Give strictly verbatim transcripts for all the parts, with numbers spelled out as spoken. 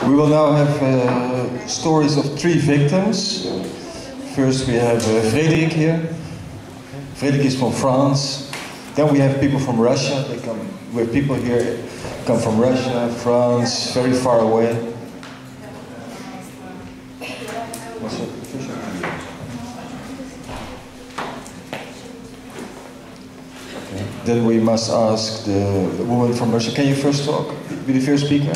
We will now have uh, stories of three victims. First we have uh, Frederick here. Frederick is from France. Then we have people from Russia. They come, we have people here come from Russia, France, very far away. Then we must ask the woman from Russia. Can you first talk? Be the first speaker?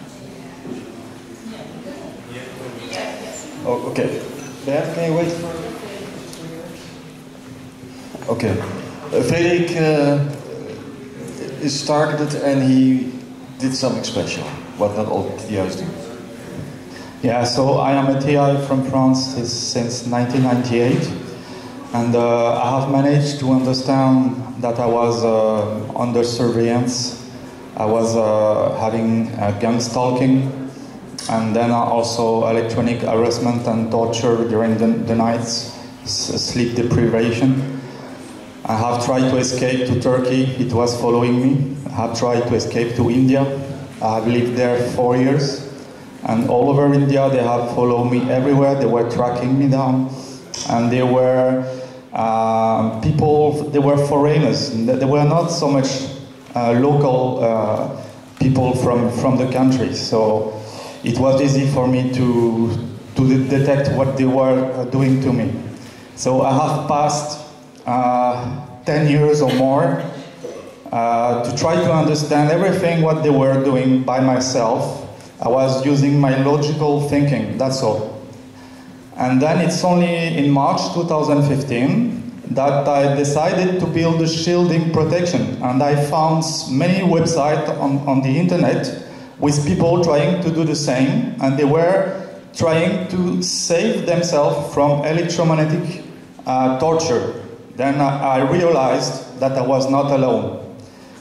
Oh, okay. Bert, can you wait for... Okay. Uh, Frederick uh, is targeted and he did something special, what not all T I's do. Yeah, so I am a T I from France since nineteen ninety-eight, and uh, I have managed to understand that I was uh, under surveillance. I was uh, having uh, gang stalking, and then also electronic harassment and torture during the, the nights, sleep deprivation. I have tried to escape to Turkey, it was following me. I have tried to escape to India. I have lived there four years. And all over India, they have followed me everywhere. They were tracking me down. And they were uh, people, they were foreigners. They were not so much uh, local uh, people from, from the country. So it was easy for me to, to detect what they were doing to me. So I have passed uh, ten years or more uh, to try to understand everything what they were doing by myself. I was using my logical thinking, that's all. And then it's only in March two thousand fifteen that I decided to build a shielding protection. And I found many websites on, on the internet with people trying to do the same, and they were trying to save themselves from electromagnetic uh, torture. Then I, I realized that I was not alone.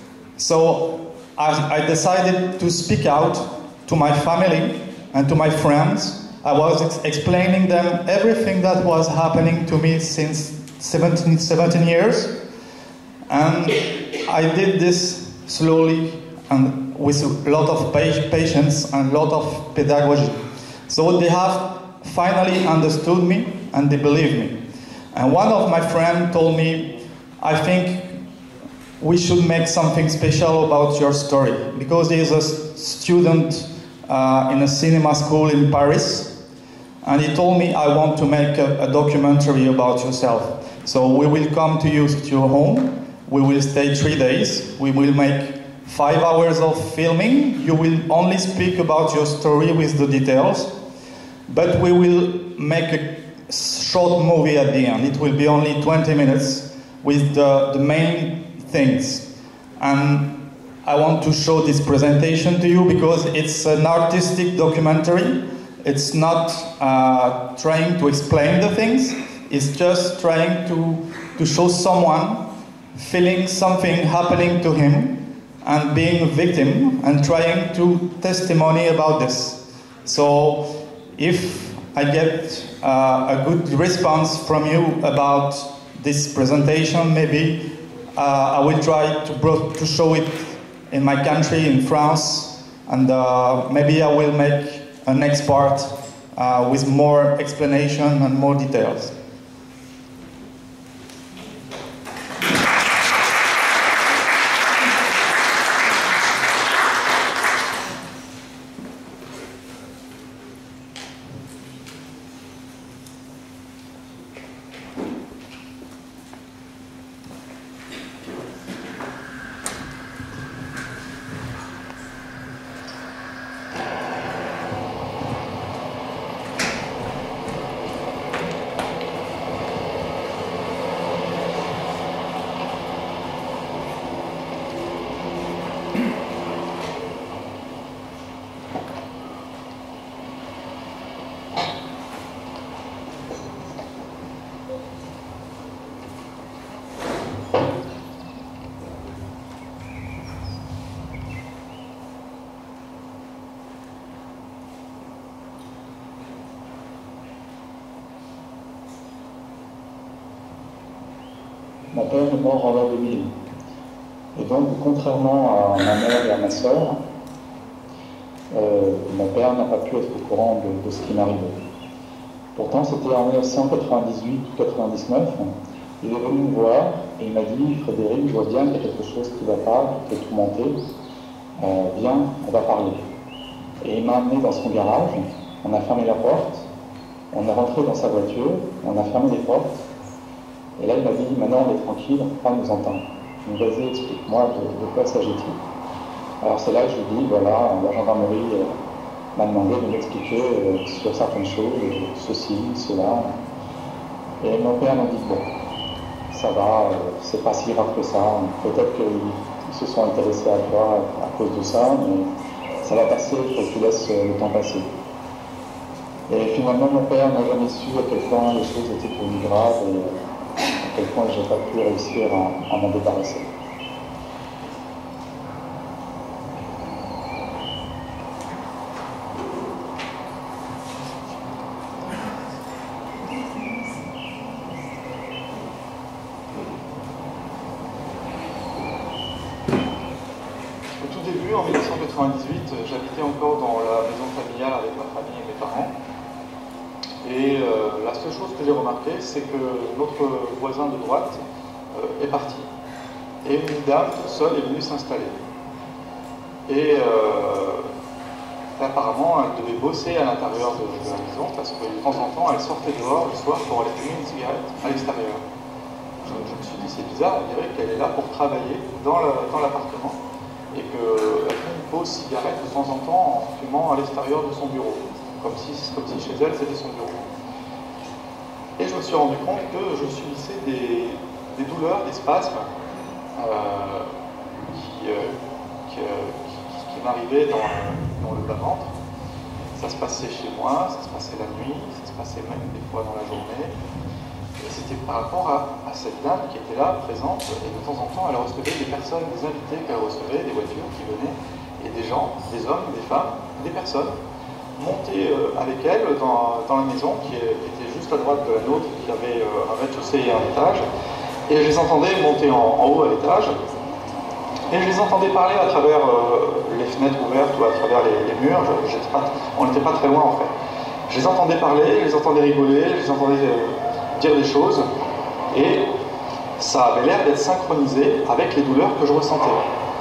So I, I decided to speak out to my family and to my friends. I was ex explaining them everything that was happening to me since seventeen, seventeen years. And I did this slowly and with a lot of patience and a lot of pedagogy. So they have finally understood me and they believe me. And one of my friends told me, I think we should make something special about your story, because he is a student uh, in a cinema school in Paris, and he told me, I want to make a, a documentary about yourself. So we will come to you to your home, we will stay three days, we will make five hours of filming, you will only speak about your story with the details, but we will make a short movie at the end. It will be only twenty minutes with the, the main things. And I want to show this presentation to you because it's an artistic documentary. It's not uh, trying to explain the things. It's just trying to, to show someone feeling something happening to him and being a victim and trying to testimony about this. So if I get uh, a good response from you about this presentation, maybe uh, I will try to, bro to show it in my country, in France, and uh, maybe I will make a next part uh, with more explanation and more details. Mon père est mort en l'an deux mille. Et donc, contrairement à ma mère et à ma sœur, euh, mon père n'a pas pu être au courant de, de ce qui m'arrivait. Pourtant, c'était en mille neuf cent quatre-vingt-dix-huit quatre-vingt-dix-neuf. Il est venu me voir et il m'a dit « Frédéric, je vois bien qu'il y a quelque chose qui ne va pas, qui peut tout monter. Euh, viens, on va parler. » Et il m'a amené dans son garage, on a fermé la porte, on est rentré dans sa voiture, on a fermé les portes. Et là, il m'a dit « Maintenant, on est tranquille, on nous entend. » Donc, vas-y, explique-moi de, de quoi s'agit-il. Alors, c'est là que je lui dis « Voilà, la gendarmerie euh, m'a demandé de m'expliquer euh, sur certaines choses, euh, ceci, cela. » Et mon père m'a dit « Bon, ça va, euh, c'est pas si grave que ça. Peut-être qu'ils se sont intéressés à toi à cause de ça, mais ça va passer, il faut que tu laisses le temps passer. » Et finalement, mon père n'a jamais su à quel point les choses étaient pour lui graves et à quel point je n'ai pas pu réussir à, à m'en débarrasser. Au tout début, en mille neuf cent quatre-vingt-dix-huit, j'habitais encore dans la maison familiale avec ma famille et mes parents. Et euh, la seule chose que j'ai remarqué, c'est que notre voisin de droite euh, est parti. Et une dame toute seule est venue s'installer. Et euh, apparemment, elle devait bosser à l'intérieur de, de la maison parce que de temps en temps, elle sortait dehors le soir pour aller fumer une cigarette à l'extérieur. Je, je me suis dit, c'est bizarre, on dirait qu'elle est là pour travailler dans l'appartement et qu'elle fait une pause cigarette de temps en temps en fumant à l'extérieur de son bureau. Comme si, comme si chez elle, c'était son bureau. Et je me suis rendu compte que je subissais des, des douleurs, des spasmes euh, qui, euh, qui, euh, qui, qui m'arrivaient dans, dans le bas-ventre. Ça se passait chez moi, ça se passait la nuit, ça se passait même des fois dans la journée. Et c'était par rapport à, à cette dame qui était là, présente, et de temps en temps, elle recevait des personnes, des invités qu'elle recevait, des voitures qui venaient, et des gens, des hommes, des femmes, des personnes, monter euh, avec elle dans, dans la maison qui, est, qui était juste à droite de la nôtre, qui avait euh, un rez-de-chaussée et un étage. Et je les entendais monter en, en haut à l'étage. Et je les entendais parler à travers euh, les fenêtres ouvertes ou à travers les, les murs. Je, pas, on n'était pas très loin en fait. Je les entendais parler, je les entendais rigoler, je les entendais euh, dire des choses. Et ça avait l'air d'être synchronisé avec les douleurs que je ressentais.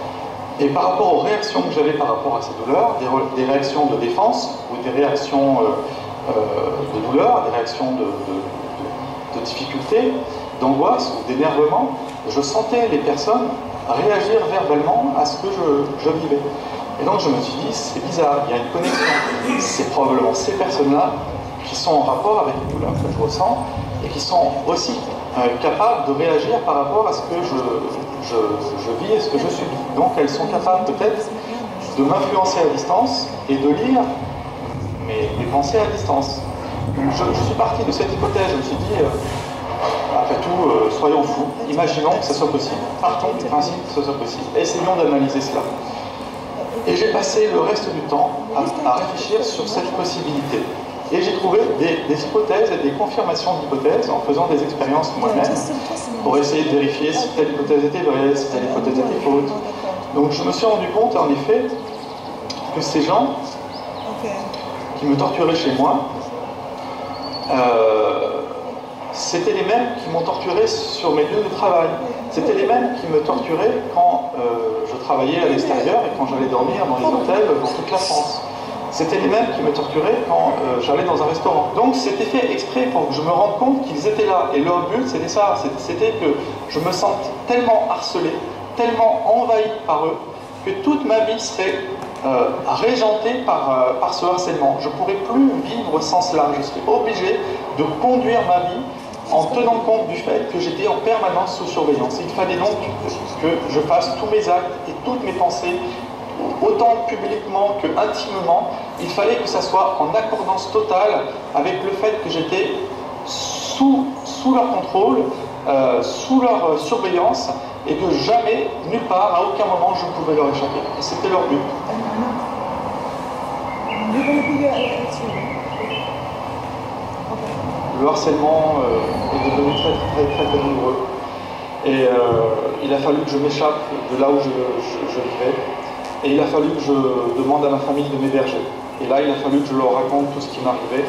Et par rapport aux réactions que j'avais par rapport à ces douleurs, des, des réactions de défense ou des réactions euh, euh, de douleur, des réactions de, de, de, de difficulté, d'angoisse ou d'énervement, je sentais les personnes réagir verbalement à ce que je, je vivais. Et donc je me suis dit, c'est bizarre, il y a une connexion. C'est probablement ces personnes-là qui sont en rapport avec les douleurs que je ressens et qui sont aussi euh, capables de réagir par rapport à ce que je, je, je vis et ce que je subis. Donc elles sont capables peut-être de m'influencer à distance et de lire mes, mes pensées à distance. Donc je, je suis parti de cette hypothèse, je me suis dit, euh, après tout, euh, soyons fous, imaginons que ce soit possible. Partons du principe que ce soit possible. Essayons d'analyser cela. Et j'ai passé le reste du temps à, à réfléchir sur cette possibilité. Et j'ai trouvé des, des hypothèses et des confirmations d'hypothèses en faisant des expériences moi-même pour essayer de vérifier si telle hypothèse était vraie, si telle hypothèse était fausse. Donc je me suis rendu compte en effet que ces gens qui me torturaient chez moi, euh, c'était les mêmes qui m'ont torturé sur mes lieux de travail. C'était les mêmes qui me torturaient quand euh, je travaillais à l'extérieur et quand j'allais dormir dans les hôtels dans toute la France. C'était les mêmes qui me torturaient quand euh, j'allais dans un restaurant. Donc c'était fait exprès pour que je me rende compte qu'ils étaient là. Et leur but, c'était ça. C'était que je me sente tellement harcelé, tellement envahi par eux, que toute ma vie serait euh, régentée par, euh, par ce harcèlement. Je ne pourrais plus vivre sans cela. Je serais obligé de conduire ma vie en tenant compte du fait que j'étais en permanence sous surveillance. Il fallait donc que je fasse tous mes actes et toutes mes pensées, autant publiquement que intimement. Il fallait que ça soit en accordance totale avec le fait que j'étais sous, sous leur contrôle, euh, sous leur surveillance, et que jamais, nulle part, à aucun moment, je pouvais leur échapper. Et c'était leur but. Le harcèlement euh, est devenu très très très très douloureux. Et euh, il a fallu que je m'échappe de là où je, je, je vivais. Et il a fallu que je demande à ma famille de m'héberger. Et là, il a fallu que je leur raconte tout ce qui m'arrivait.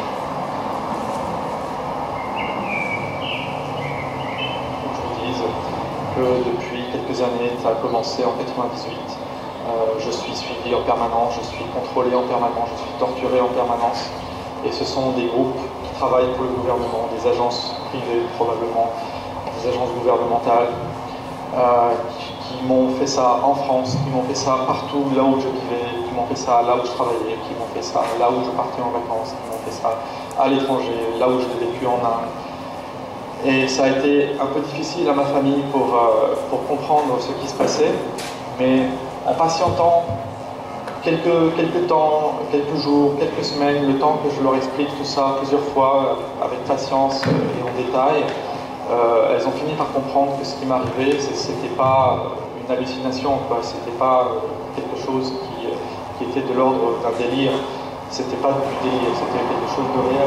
Je vous dise que depuis quelques années, ça a commencé en quatre-vingt-dix-huit. Euh, je suis suivi en permanence, je suis contrôlé en permanence, je suis torturé en permanence. Et ce sont des groupes qui travaillent pour le gouvernement, des agences privées probablement, des agences gouvernementales, euh, qui, qui m'ont fait ça en France, qui m'ont fait ça partout là où je vivais, qui m'ont fait ça là où je travaillais, qui m'ont fait ça là où je partais en vacances, qui m'ont fait ça à l'étranger, là où je l'ai vécu en Inde. Et ça a été un peu difficile à ma famille pour, euh, pour comprendre ce qui se passait, mais en patientant quelques, quelques temps, quelques jours, quelques semaines, le temps que je leur explique tout ça plusieurs fois, avec patience et en détail, euh, elles ont fini par comprendre que ce qui m'arrivait, c'était pas une hallucination, c'était pas quelque chose qui, qui était de l'ordre d'un délire, c'était pas du délire, c'était quelque chose de réel.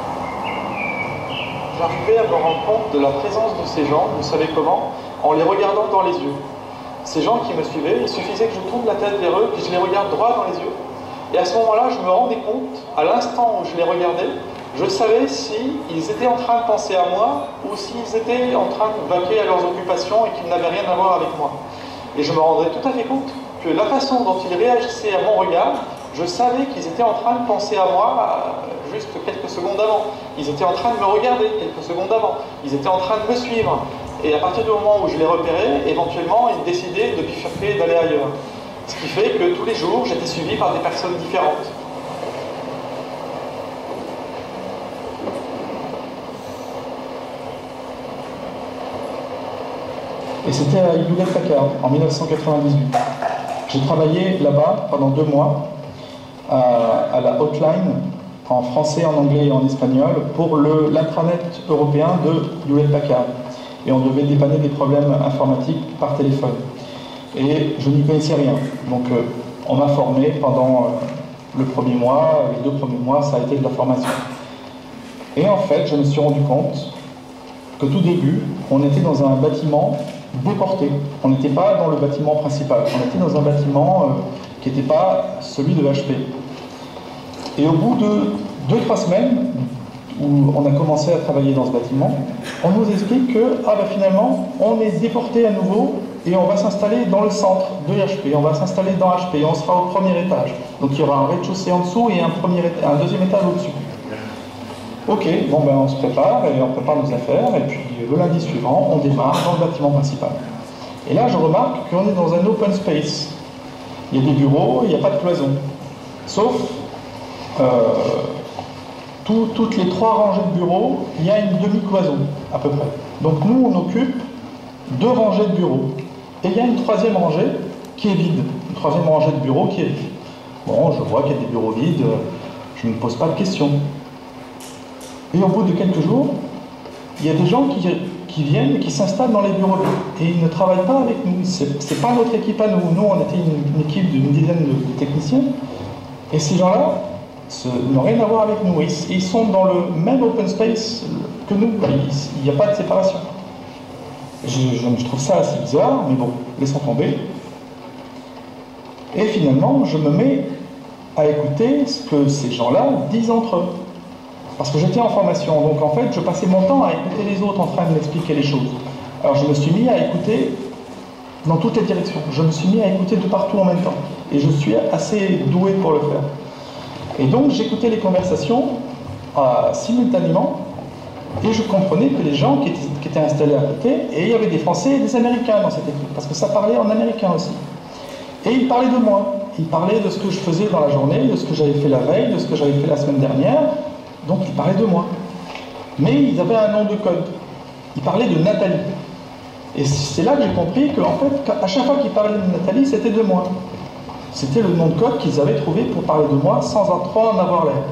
J'arrivais à me rendre compte de la présence de ces gens, vous savez comment? En les regardant dans les yeux. Ces gens qui me suivaient, il suffisait que je tourne la tête vers eux, que je les regarde droit dans les yeux. Et à ce moment-là, je me rendais compte, à l'instant où je les regardais, je savais s'ils étaient en train de penser à moi ou s'ils étaient en train de vaquer à leurs occupations et qu'ils n'avaient rien à voir avec moi. Et je me rendais tout à fait compte que la façon dont ils réagissaient à mon regard, je savais qu'ils étaient en train de penser à moi juste quelques secondes avant. Ils étaient en train de me regarder quelques secondes avant. Ils étaient en train de me suivre. Et à partir du moment où je les repérais, éventuellement, ils décidaient de bifurquer et d'aller ailleurs. Ce qui fait que tous les jours, j'étais suivi par des personnes différentes. Et c'était à Hewlett-Packard, en mille neuf cent quatre-vingt-dix-huit. J'ai travaillé là-bas pendant deux mois, à, à la hotline, en français, en anglais et en espagnol, pour l'intranet européen de Hewlett-Packard. Et on devait dépanner des problèmes informatiques par téléphone. Et je n'y connaissais rien. Donc euh, on m'a formé pendant euh, le premier mois, les deux premiers mois, ça a été de la formation. Et en fait, je me suis rendu compte que tout début, on était dans un bâtiment déporté. On n'était pas dans le bâtiment principal. On était dans un bâtiment euh, qui n'était pas celui de H P. Et au bout de deux trois semaines, où on a commencé à travailler dans ce bâtiment, on nous explique que ah ben finalement, on est déporté à nouveau et on va s'installer dans le centre de H P, on va s'installer dans H P, on sera au premier étage. Donc il y aura un rez-de-chaussée en dessous et un, premier éta- un deuxième étage au-dessus. Ok, bon ben on se prépare et on prépare nos affaires et puis le lundi suivant, on démarre dans le bâtiment principal. Et là je remarque qu'on est dans un open space. Il y a des bureaux, il n'y a pas de cloison. Sauf euh, Tout, toutes les trois rangées de bureaux, il y a une demi-cloison, à peu près. Donc nous, on occupe deux rangées de bureaux. Et il y a une troisième rangée qui est vide. Une troisième rangée de bureaux qui est vide. Bon, je vois qu'il y a des bureaux vides, je ne me pose pas de questions. Et au bout de quelques jours, il y a des gens qui, qui viennent et qui s'installent dans les bureaux vides. Et ils ne travaillent pas avec nous. Ce n'est pas notre équipe à nous. Nous, on était une, une équipe d'une dizaine de, de techniciens. Et ces gens-là n'ont rien à voir avec nous. Ils, ils sont dans le même open space que nous. Il n'y a pas de séparation. Je, je, je trouve ça assez bizarre, mais bon, laissons tomber. Et finalement, je me mets à écouter ce que ces gens-là disent entre eux. Parce que j'étais en formation, donc en fait, je passais mon temps à écouter les autres en train de m'expliquer les choses. Alors je me suis mis à écouter dans toutes les directions. Je me suis mis à écouter de partout en même temps. Et je suis assez doué pour le faire. Et donc j'écoutais les conversations euh, simultanément et je comprenais que les gens qui étaient, qui étaient installés à côté, et il y avait des Français et des Américains dans cette équipe, parce que ça parlait en américain aussi. Et ils parlaient de moi, ils parlaient de ce que je faisais dans la journée, de ce que j'avais fait la veille, de ce que j'avais fait la semaine dernière, donc ils parlaient de moi. Mais ils avaient un nom de code, ils parlaient de Nathalie. Et c'est là que j'ai compris qu'en fait, à chaque fois qu'ils parlaient de Nathalie, c'était de moi. C'était le nom de code qu'ils avaient trouvé pour parler de moi sans en trop en avoir l'air.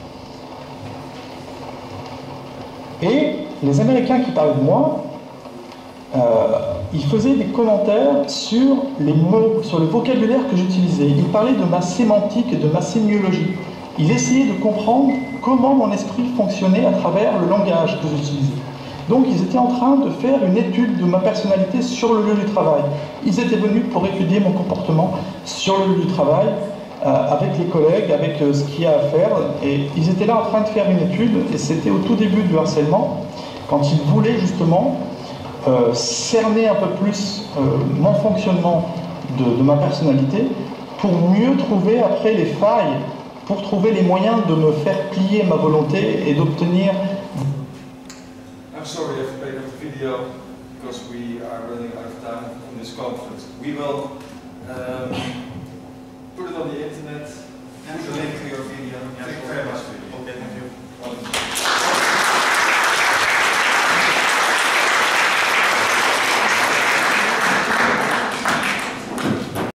Et les Américains qui parlaient de moi, euh, ils faisaient des commentaires sur les mots, sur le vocabulaire que j'utilisais. Ils parlaient de ma sémantique et de ma sémiologie. Ils essayaient de comprendre comment mon esprit fonctionnait à travers le langage que j'utilisais. Donc ils étaient en train de faire une étude de ma personnalité sur le lieu du travail. Ils étaient venus pour étudier mon comportement sur le lieu du travail, euh, avec les collègues, avec euh, ce qu'il y a à faire. Et ils étaient là en train de faire une étude, et c'était au tout début du harcèlement, quand ils voulaient justement euh, cerner un peu plus euh, mon fonctionnement de, de ma personnalité, pour mieux trouver après les failles, pour trouver les moyens de me faire plier ma volonté et d'obtenir. I'm sorry, I have to break up the video because we are running out of time in this conference. We will um, put it on the internet, put a link to your video.